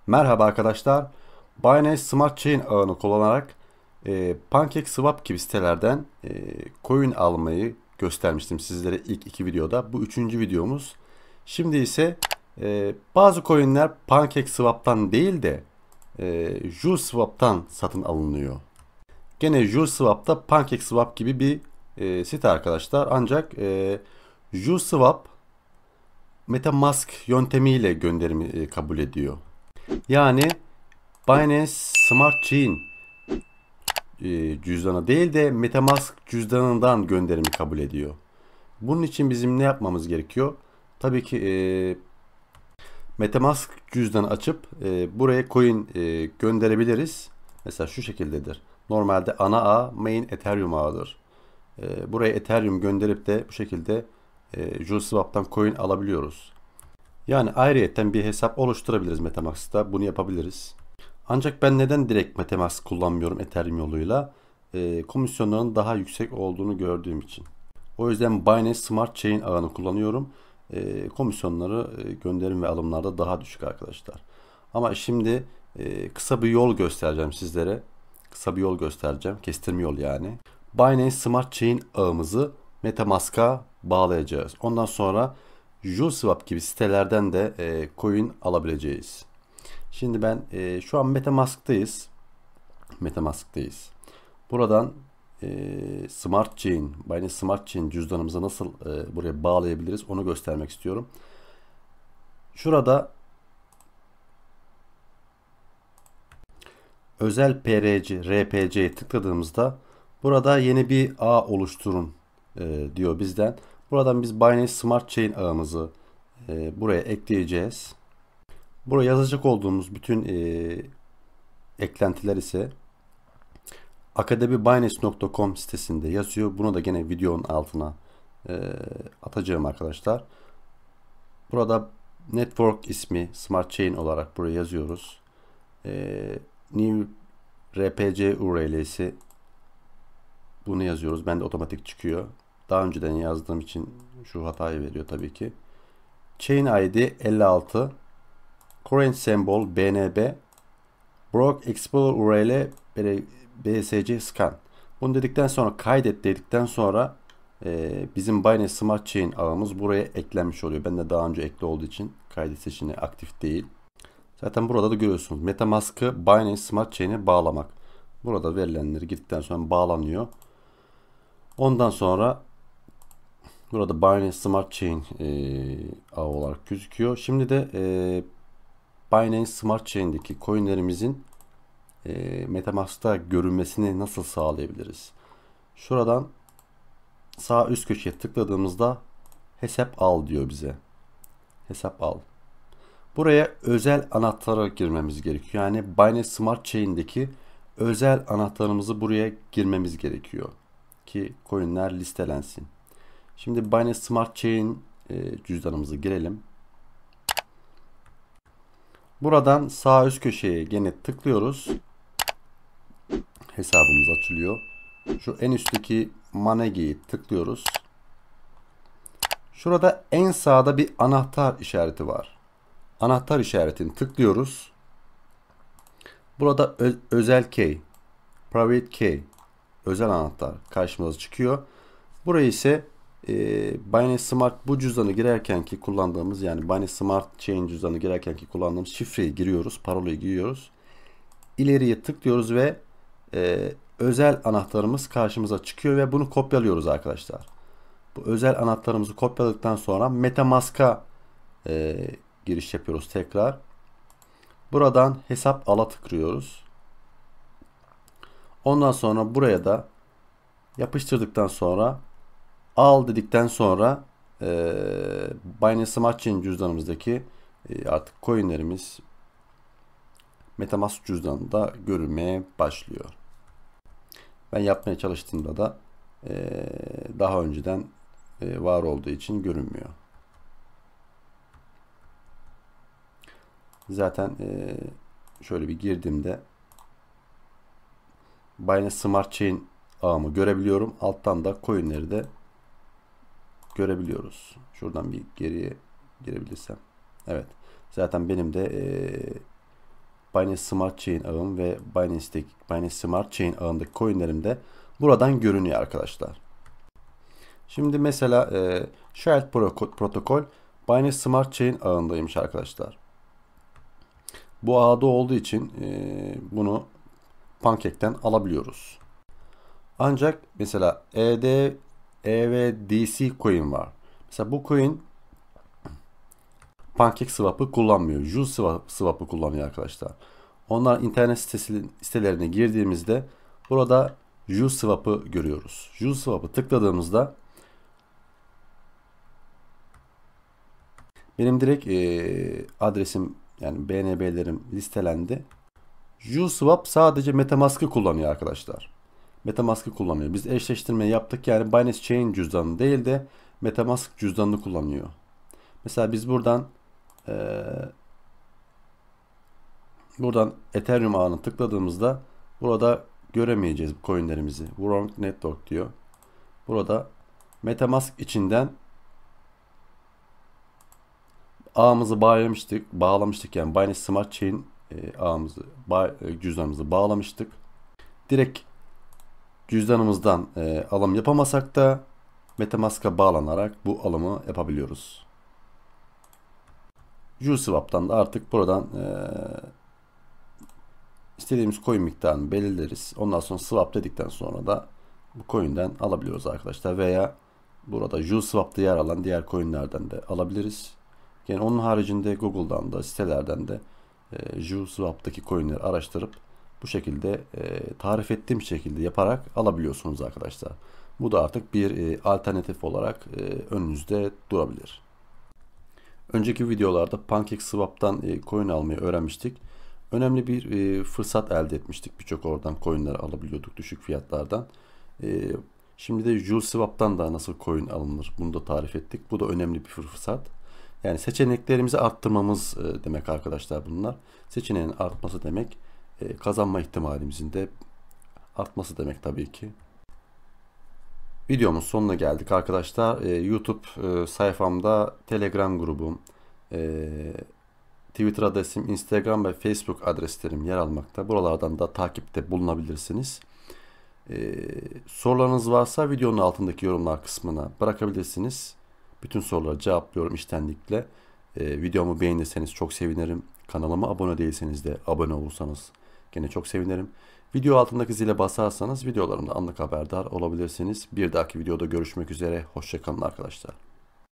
Merhaba arkadaşlar. Binance Smart Chain ağını kullanarak PancakeSwap gibi sitelerden coin almayı göstermiştim sizlere ilk iki videoda. Bu üçüncü videomuz. Şimdi ise bazı coinler PancakeSwap'tan değil de JuleSwap'tan satın alınıyor. Gene JuleSwap'ta PancakeSwap gibi bir site arkadaşlar. Ancak JuleSwap MetaMask yöntemiyle gönderimi kabul ediyor. Yani Binance Smart Chain cüzdanı değil de MetaMask cüzdanından gönderimi kabul ediyor. Bunun için bizim ne yapmamız gerekiyor? Tabii ki MetaMask cüzdanı açıp buraya coin gönderebiliriz. Mesela şu şekildedir. Normalde ana ağ main Ethereum ağıdır. Buraya Ethereum gönderip de bu şekilde JuleSwap'tan coin alabiliyoruz. Yani ayrıyeten bir hesap oluşturabiliriz MetaMask'ta. Bunu yapabiliriz. Ancak ben neden direkt MetaMask kullanmıyorum Ethereum yoluyla? Komisyonların daha yüksek olduğunu gördüğüm için. O yüzden Binance Smart Chain ağını kullanıyorum. Komisyonları gönderim ve alımlarda daha düşük arkadaşlar. Ama şimdi kısa bir yol göstereceğim sizlere. Kısa bir yol göstereceğim. Kestirme yol yani. Binance Smart Chain ağımızı MetaMask'a bağlayacağız. Ondan sonra JuleSwap gibi sitelerden de coin alabileceğiz. Şimdi ben şu an MetaMask'tayız. Buradan Smart Chain, Binance Smart Chain cüzdanımıza nasıl buraya bağlayabiliriz onu göstermek istiyorum. Şurada özel PRC, RPC'ye tıkladığımızda burada yeni bir ağ oluşturun diyor bizden. Buradan biz Binance Smart Chain ağımızı buraya ekleyeceğiz. Buraya yazacak olduğumuz bütün eklentiler ise akademibinance.com sitesinde yazıyor. Bunu da gene videonun altına atacağım arkadaşlar. Burada network ismi Smart Chain olarak buraya yazıyoruz. New RPC URL'si bunu yazıyoruz. Ben de otomatik çıkıyor. Daha önceden yazdığım için şu hatayı veriyor tabii ki. Chain ID 56 Current Symbol BNB Block Explorer URL BSC Scan. Bunu dedikten sonra kaydet dedikten sonra bizim Binance Smart Chain ağımız buraya eklenmiş oluyor. Ben de daha önce ekli olduğu için kaydet seçeneği aktif değil. Zaten burada da görüyorsunuz. MetaMask'ı Binance Smart Chain'e bağlamak. Burada verilenleri gittikten sonra bağlanıyor. Ondan sonra burada Binance Smart Chain ağı olarak gözüküyor. Şimdi de Binance Smart Chain'deki coinlerimizin MetaMask'ta görünmesini nasıl sağlayabiliriz? Şuradan sağ üst köşeye tıkladığımızda hesap al diyor bize. Hesap al. Buraya özel anahtarı girmemiz gerekiyor. Yani Binance Smart Chain'deki özel anahtarımızı buraya girmemiz gerekiyor ki coinler listelensin. Şimdi Binance Smart Chain cüzdanımızı girelim. Buradan sağ üst köşeye gene tıklıyoruz. Hesabımız açılıyor. Şu en üstteki Manegi'yi tıklıyoruz. Şurada en sağda bir anahtar işareti var. Anahtar işaretini tıklıyoruz. Burada özel key, private key, özel anahtar karşımıza çıkıyor. Burayı ise Binance Smart bu cüzdanı girerkenki kullandığımız yani Binance Smart Chain cüzdanı girerkenki kullandığımız şifreyi giriyoruz, parolayı giriyoruz. İleriye tıklıyoruz ve özel anahtarımız karşımıza çıkıyor ve bunu kopyalıyoruz arkadaşlar. Bu özel anahtarımızı kopyaladıktan sonra MetaMask'a giriş yapıyoruz tekrar. Buradan hesap ala tıklıyoruz. Ondan sonra buraya da yapıştırdıktan sonra al dedikten sonra Binance Smart Chain cüzdanımızdaki artık coinlerimiz MetaMask cüzdanında görünmeye başlıyor. Ben yapmaya çalıştığımda da daha önceden var olduğu için görünmüyor. Zaten şöyle bir girdiğimde Binance Smart Chain ağımı görebiliyorum. Alttan da coinleri de görebiliyoruz. Şuradan bir geriye girebilirsem. Evet. Zaten benim de Binance Smart Chain ağım ve Binance Smart Chain ağındaki coinlerim de buradan görünüyor arkadaşlar. Şimdi mesela Shard protokol Binance Smart Chain ağındaymış arkadaşlar. Bu ağda olduğu için bunu Pancake'ten alabiliyoruz. Ancak mesela EVDC coin var. Mesela bu coin PancakeSwap'ı kullanmıyor. Swap'ı kullanıyor arkadaşlar. Onlar internet sitelerine girdiğimizde burada Swap'ı görüyoruz. Swap'ı tıkladığımızda benim direkt adresim yani BNB'lerim listelendi. Swap sadece MetaMask'ı kullanıyor arkadaşlar. MetaMask'ı kullanıyor. Biz eşleştirme yaptık yani Binance Chain cüzdanı değil de MetaMask cüzdanını kullanıyor. Mesela biz buradan Ethereum ağını tıkladığımızda burada göremeyeceğiz bu coinlerimizi. Wrong Network diyor. Burada MetaMask içinden ağımızı bağlamıştık yani Binance Smart Chain cüzdanımızı bağlamıştık. Direkt cüzdanımızdan alım yapamasak da MetaMask'a bağlanarak bu alımı yapabiliyoruz. Swap'tan da artık buradan istediğimiz coin miktarını belirleriz. Ondan sonra swap dedikten sonra da bu coin'den alabiliyoruz arkadaşlar. Veya burada Swap'ta yer alan diğer coin'lerden de alabiliriz. Yani onun haricinde Google'dan da sitelerden de Swap'taki coin'leri araştırıp bu şekilde tarif ettiğim şekilde yaparak alabiliyorsunuz arkadaşlar. Bu da artık bir alternatif olarak önünüzde durabilir. Önceki videolarda PancakeSwap'tan coin almayı öğrenmiştik. Önemli bir fırsat elde etmiştik. Birçok oradan coinler alabiliyorduk düşük fiyatlardan. Şimdi de Swap'tan da nasıl coin alınır bunu da tarif ettik. Bu da önemli bir fırsat. Yani seçeneklerimizi arttırmamız demek arkadaşlar bunlar. Seçeneğin artması demek kazanma ihtimalimizin de artması demek tabii ki. Videomuz sonuna geldik arkadaşlar. YouTube sayfamda, Telegram grubum, Twitter adresim, Instagram ve Facebook adreslerim yer almakta. Buralardan da takipte bulunabilirsiniz. Sorularınız varsa videonun altındaki yorumlar kısmına bırakabilirsiniz. Bütün soruları cevaplıyorum içtenlikle. Videomu beğenirseniz çok sevinirim. Kanalıma abone değilseniz de abone olursanız gene çok sevinirim. Video altındaki zile basarsanız videolarımda anlık haberdar olabilirsiniz. Bir dahaki videoda görüşmek üzere. Hoşça kalın arkadaşlar.